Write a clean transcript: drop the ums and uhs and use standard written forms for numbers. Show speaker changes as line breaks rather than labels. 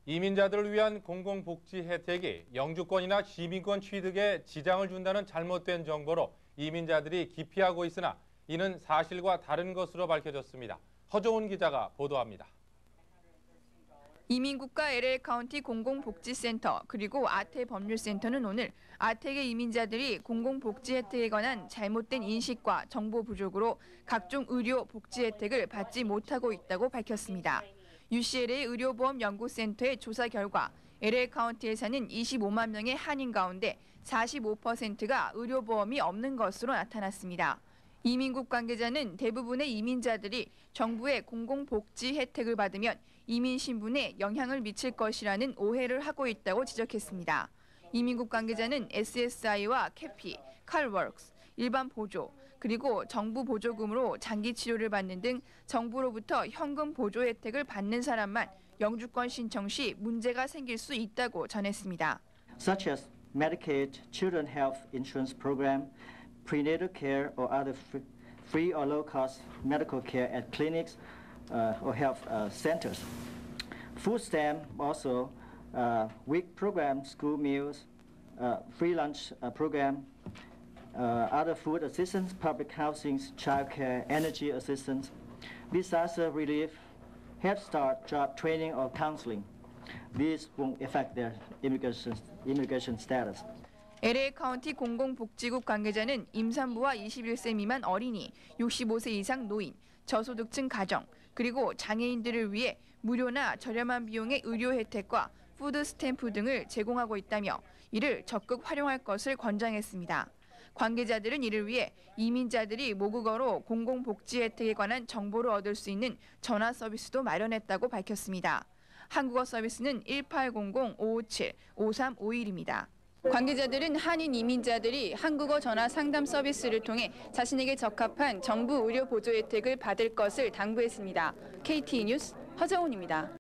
이민자들을 위한 공공복지 혜택이 영주권이나 시민권 취득에 지장을 준다는 잘못된 정보로 이민자들이 기피하고 있으나 이는 사실과 다른 것으로 밝혀졌습니다. 허정훈 기자가 보도합니다.
이민국가 LA카운티 공공복지센터 그리고 아태법률센터는 오늘 아태계 이민자들이 공공복지 혜택에 관한 잘못된 인식과 정보 부족으로 각종 의료 복지 혜택을 받지 못하고 있다고 밝혔습니다. UCLA 의료보험연구센터의 조사 결과 LA카운티에 사는 25만 명의 한인 가운데 45%가 의료보험이 없는 것으로 나타났습니다. 이민국 관계자는 대부분의 이민자들이 정부의 공공복지 혜택을 받으면 이민 신분에 영향을 미칠 것이라는 오해를 하고 있다고 지적했습니다. 이민국 관계자는 SSI와 캐피, 칼워크스, 일반 보조, 그리고 정부 보조금으로 장기 치료를 받는 등 정부로부터 현금 보조 혜택을 받는 사람만 영주권 신청 시 문제가 생길 수 있다고 전했습니다.
Such as Medicaid, Children Health Insurance Program, prenatal care or other free or low-cost medical care at clinics or health centers. Food stamp also, WIC program, school meals, free lunch program, other food assistance, public housing, child care, energy assistance, disaster relief, Head Start, job training or counseling. These won't affect their immigration status.
LA카운티 공공복지국 관계자는 임산부와 21세 미만 어린이, 65세 이상 노인, 저소득층 가정, 그리고 장애인들을 위해 무료나 저렴한 비용의 의료 혜택과 푸드 스탬프 등을 제공하고 있다며 이를 적극 활용할 것을 권장했습니다. 관계자들은 이를 위해 이민자들이 모국어로 공공복지 혜택에 관한 정보를 얻을 수 있는 전화 서비스도 마련했다고 밝혔습니다. 한국어 서비스는 1800-557-5351입니다. 관계자들은 한인 이민자들이 한국어 전화 상담 서비스를 통해 자신에게 적합한 정부 의료 보조 혜택을 받을 것을 당부했습니다. KT 뉴스 허정훈입니다.